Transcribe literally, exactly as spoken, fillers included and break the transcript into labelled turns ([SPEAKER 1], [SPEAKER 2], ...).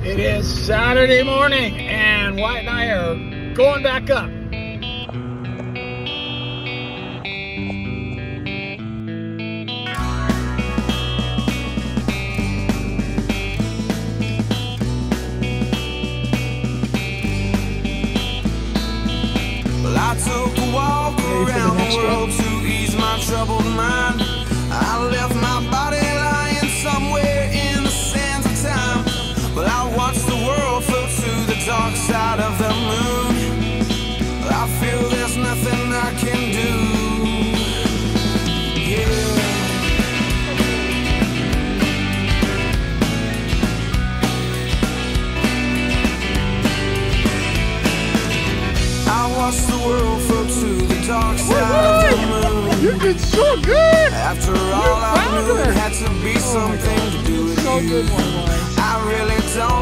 [SPEAKER 1] It is Saturday morning, and Wyatt and I are going back up.
[SPEAKER 2] Well, I took a walk around the world to ease my troubled mind. I left my body lying somewhere in the sands of time. Well, I watched the world float to the dark side of the moon. Well, I feel there's nothing I can do. Yeah. I watched the world float to the dark side of the moon.
[SPEAKER 1] You did so good!
[SPEAKER 2] After all, I knew it had to be something to do with
[SPEAKER 1] So
[SPEAKER 2] you.
[SPEAKER 1] good, one,
[SPEAKER 2] I really don't